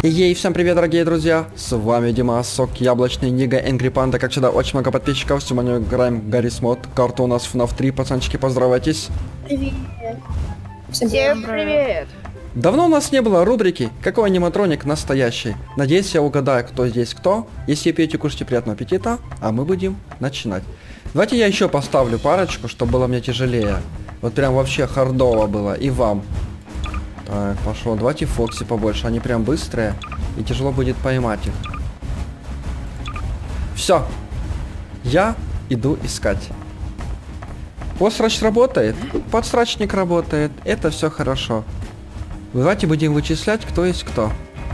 Ей, всем привет, дорогие друзья! С вами Дима, Сок Яблочный, Нига, Энгри Панда. Как всегда, очень много подписчиков. Сегодня играем Гаррис Мод. Карта у нас FNAF 3, пацанчики, поздравайтесь. Привет. Всем привет! Давно у нас не было рубрики «Какой аниматроник настоящий?». Надеюсь, я угадаю, кто здесь кто. Если пьете, кушайте, приятного аппетита. А мы будем начинать. Давайте я еще поставлю парочку, чтобы было мне тяжелее. Вот прям вообще хардово было. И вам. Так, пошло. Давайте Фокси побольше. Они прям быстрые. И тяжело будет поймать их. Все. Я иду искать. Пострач работает. Подстрачник работает. Это все хорошо. Давайте будем вычислять, кто есть кто.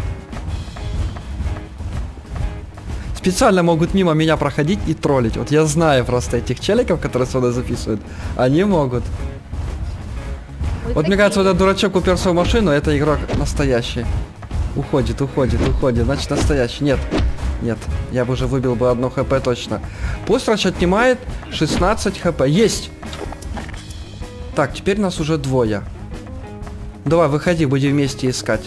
Специально могут мимо меня проходить и троллить. Вот я знаю просто этих челиков, которые сюда записывают. Они могут. Вот мне кажется, вот этот дурачок уперся в машину, это игрок настоящий. Уходит. Значит, настоящий. Нет. Я бы уже выбил бы одно хп точно. Пострач отнимает 16 хп. Есть! Так, теперь нас уже двое. Давай, выходи, будем вместе искать.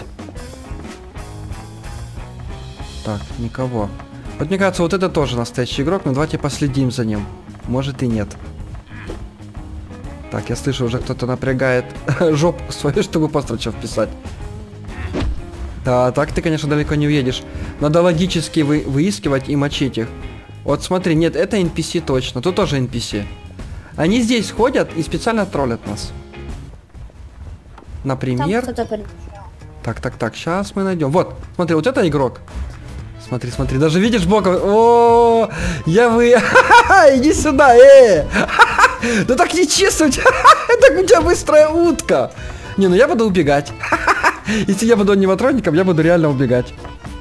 Так, никого. Вот мне кажется, вот это тоже настоящий игрок, но давайте последим за ним. Может и нет. Так, я слышу, уже кто-то напрягает жопу свою, чтобы построчев писать. Да, так ты, конечно, далеко не уедешь. Надо логически выискивать и мочить их. Вот смотри, нет, это NPC точно. Тут тоже NPC. Они здесь ходят и специально троллят нас. Например... Так, сейчас мы найдем. Вот, смотри, вот это игрок. Смотри, даже видишь боком. О, я вы... Иди сюда, да так нечестно, так у тебя быстрая утка. Не, ну я буду убегать. Если я буду аниматроником, я буду реально убегать.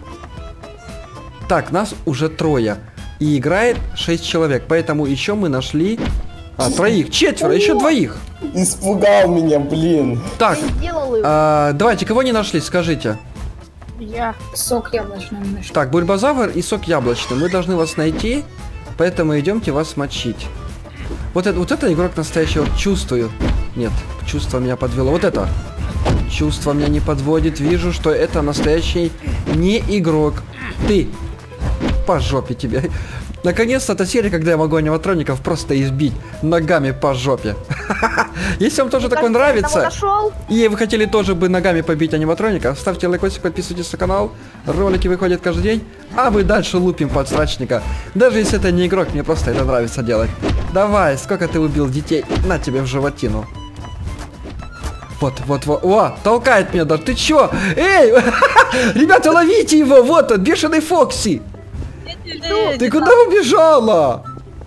Так, нас уже трое. И играет 6 человек, поэтому еще мы нашли... троих, четверо, еще двоих. Испугал меня, блин. Так, давайте, кого не нашли, скажите. Я сок яблочный нашел. Так, бульбазавр и сок яблочный. Мы должны вас найти, поэтому идемте вас мочить. Вот это игрок настоящий, вот чувствую. Нет, чувство меня подвело. Вот это. Чувство меня не подводит. Вижу, что это настоящий не игрок. Ты. По жопе тебе. Наконец-то это серия, когда я могу аниматроников просто избить ногами по жопе. Если вам тоже такое нравится, и вы хотели тоже бы ногами побить аниматроников, ставьте лайкосик, подписывайтесь на канал. Ролики выходят каждый день, а мы дальше лупим подстрачника. Даже если это не игрок, мне просто это нравится делать. Давай, сколько ты убил детей? На тебе в животину. Вот. О, толкает меня даже. Ты чё? Эй! Ребята, ловите его! Вот он, бешеный Фокси! Ты куда убежала?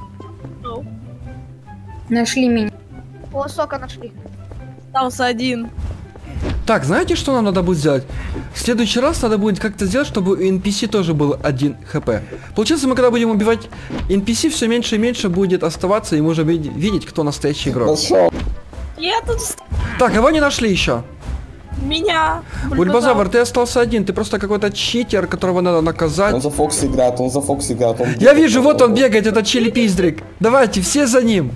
Нашли меня. О, сока нашли. Остался один. Так, знаете, что нам надо будет сделать? В следующий раз надо будет как-то сделать, чтобы у NPC тоже был 1 хп. Получается, мы когда будем убивать NPC, все меньше и меньше будет оставаться, и мы можем видеть, кто настоящий игрок. Я тут... Так, его не нашли еще. Меня. Бульбазавр, ты остался один, ты просто какой-то читер, которого надо наказать. Он за Фокси играет. Я вижу, вот он бегает, этот чили-пиздрик. Давайте, все за ним.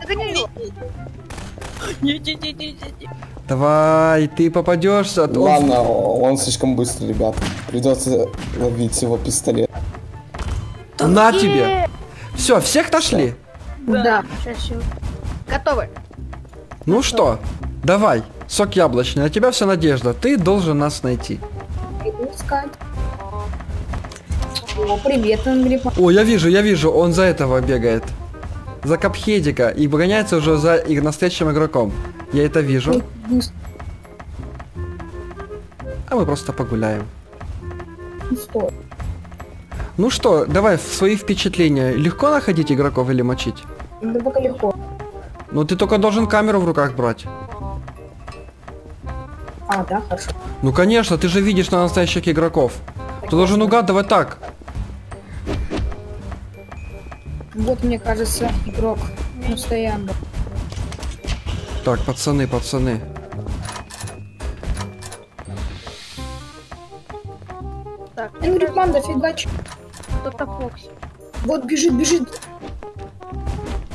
Не. Давай, ты попадешься. Ладно, он слишком быстрый, ребят. Придется ловить его пистолет. На тебе. Все, всех нашли? Да. Готовы. Ну что, давай, сок яблочный, на тебя вся надежда. Ты должен нас найти. Иду искать. О, привет, Энгри. О, я вижу, он за этого бегает. За Капхедика и гоняется уже за настоящим игроком. Я это вижу. А мы просто погуляем. Стой. Ну что, давай свои впечатления. Легко находить игроков или мочить? Да пока легко. Ну ты только должен камеру в руках брать. Да, хорошо. Ну конечно, ты же видишь на настоящих игроков. Ты должен угадывать так. Вот, мне кажется, игрок настоящий. Так, пацаны. Так, Энгри Панда, фигач. кто-то Фокси. Вот бежит.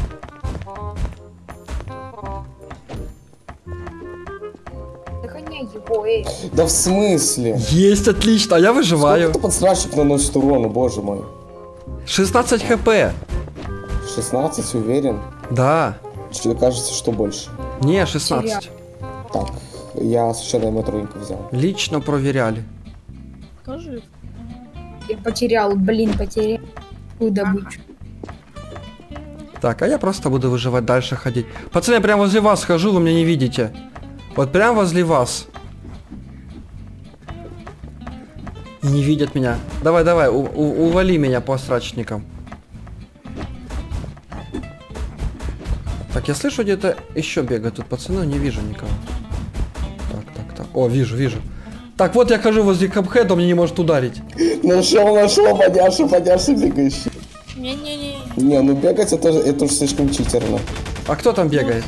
Догоняй его, эй. Да в смысле? Есть, отлично, а я выживаю. Сколько подсрачник наносит урона, боже мой? 16 хп. 16, уверен? Да. Тебе кажется, что больше? Не, 16. Так, я случайно аниматроника взял. Лично проверяли. Скажи. Я потерял, блин, потерял. Какую добычу. Так, а я просто буду выживать, дальше ходить. Пацаны, я прям возле вас хожу, вы меня не видите. Вот прям возле вас. И не видят меня. Давай, давай, ували меня по страчникам. Так, я слышу, где-то еще бегают тут пацаны, но не вижу никого. Так, так, так. О, вижу, вижу. Так, вот я хожу возле капхеда, он мне не может ударить. Нашел, подяша бегающий. Не-не-не. Не, ну бегать это уж слишком читерно. А кто там бегает?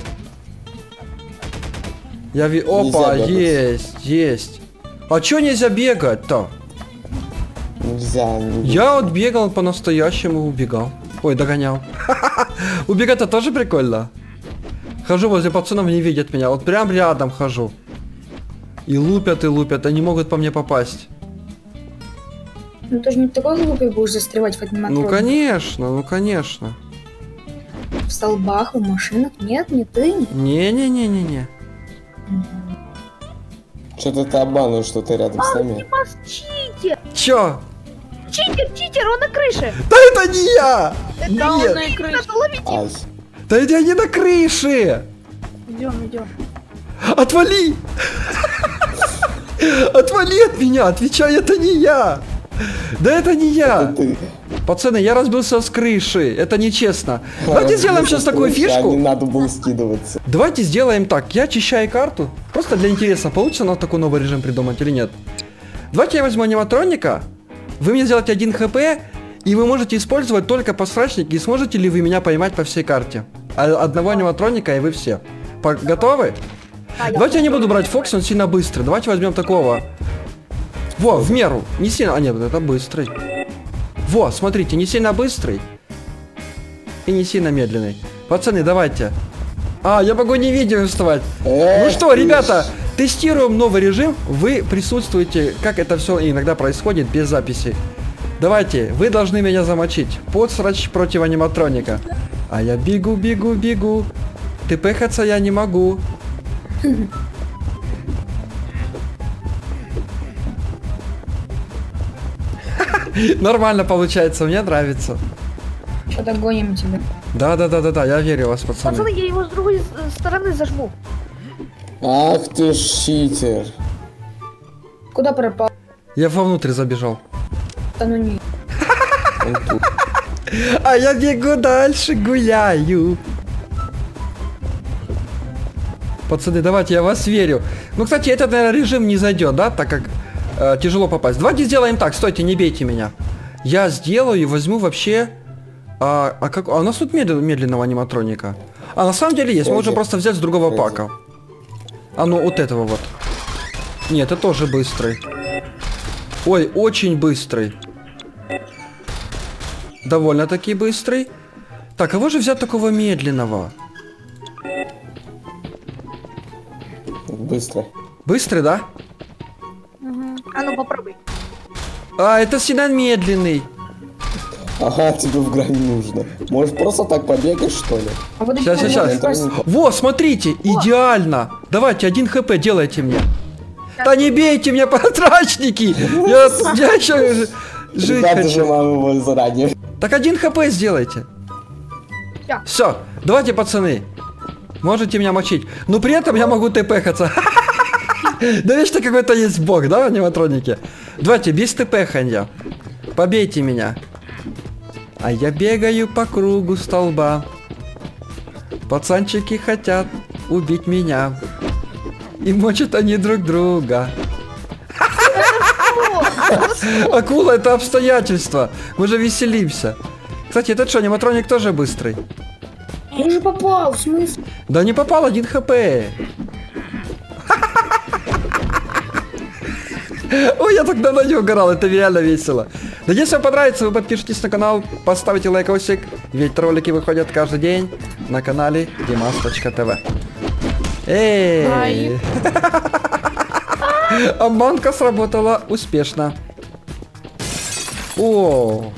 Я ви... Опа, бегать. есть. А чё нельзя бегать-то? Нельзя. Я вот бегал по-настоящему, убегал. Ой, догонял. Убегать-то тоже прикольно. Хожу возле пацанов, не видят меня. Вот прям рядом хожу. И лупят, они могут по мне попасть. Ну ты же не такой глупый будешь застревать в аниматронике. Ну конечно, ну конечно. В столбах, в машинах? Нет, не ты. Не-не-не-не-не. Что-то ты обманываешь, что ты рядом с нами. Читер! Чё? Читер, он на крыше! Да это не я! Да, он Нет! на крыше. Надо ловить! Ай. Да это я не на крыше! Идем. Отвали! Отвали от меня! Отвечай, это не я! Да это не я! Ты. Пацаны, я разбился с крыши. Это нечестно. Давайте сделаем сейчас такую Не фишку. надо было скидываться. Давайте сделаем так. Я очищаю карту. Просто для интереса, получится у нас такой новый режим придумать или нет. Давайте я возьму аниматроника. Вы мне сделаете 1 хп. И вы можете использовать только посрачники. И сможете ли вы меня поймать по всей карте? Одного аниматроника и вы все. Готовы? Давайте я не буду брать Фокси, он сильно быстрый. Давайте возьмем такого. Во, в меру. Не сильно... А нет, это быстрый. Во, смотрите, не сильно быстрый. И не сильно медленный. Пацаны, давайте. А, я могу не видео вставать. Ну что, ребята, тестируем новый режим. Вы присутствуете, как это все иногда происходит без записи. Давайте, вы должны меня замочить. Подсрач против аниматроника. А я бегу. Тпхаться я не могу. Нормально получается, мне нравится. Что-то гоним тебя. Да, я верю в вас, пацаны. Пацаны, я его с другой стороны зажму. Ах ты ж читер. Куда пропал? Я вовнутрь забежал. Да ну не. Он тут. А я бегу дальше, гуляю. Пацаны, давайте, я вас верю. Ну, кстати, этот, наверное, режим не зайдет, да, так как тяжело попасть. Давайте сделаем так, стойте, не бейте меня. Я сделаю и возьму вообще... А у нас тут медленного аниматроника. А на самом деле есть, мы можем просто взять с другого пака. А ну, вот этого вот. Нет, это тоже быстрый. Ой, очень быстрый. Довольно-таки быстрый. Так, кого же взять такого медленного? Быстро. Быстрый, да? А ну попробуй. А, это сильно медленный. Ага, тебе в грани нужно. Можешь просто так побегать, что ли? А вот Сейчас. Сейчас. Во, смотрите, идеально. Давайте, 1 хп делайте мне. Да не бейте меня, потрачники. Я еще жить Ребята, хочу. желаем его заранее. Так 1 хп сделайте. Всё. Все, давайте, пацаны. Можете меня мочить. Но при этом я могу тпхаться. Да видишь, что какой-то есть бог, да, в аниматронике? Давайте, без тпханья. Побейте меня. А я бегаю по кругу столба. Пацанчики хотят убить меня. И мочат они друг друга. Акула, это обстоятельства. Мы же веселимся. Кстати, этот что, аниматроник тоже быстрый? Я же попал, в смысле? Да не попал, 1 хп. Ой, я так давно не угорал, это реально весело. Да если вам понравится, вы подпишитесь на канал, поставите лайкосик, ведь ролики выходят каждый день на канале dimas.tv. Эй! Обманка сработала успешно. О.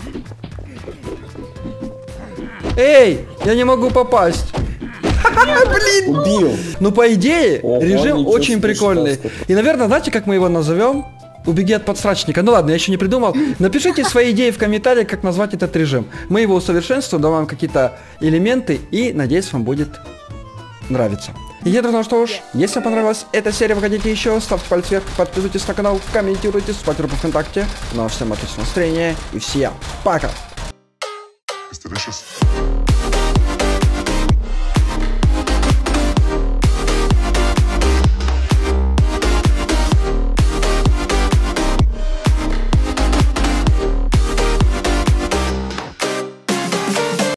Эй, я не могу попасть. Блин. Убил. Ну, по идее, Ого, режим ничего очень себе, прикольный. шикарно. И, наверное, знаете, как мы его назовем? Убеги от подсрачника. Ну ладно, я еще не придумал. Напишите свои идеи в комментариях, как назвать этот режим. Мы его усовершенствуем, добавим какие-то элементы и, надеюсь, вам будет нравиться. И я думаю, что уж, если вам понравилась эта серия, вы хотите еще, ставьте палец вверх, подписывайтесь на канал, комментируйте, вступайте в группу ВКонтакте. Ну а всем отличного настроения и всем пока! It's delicious.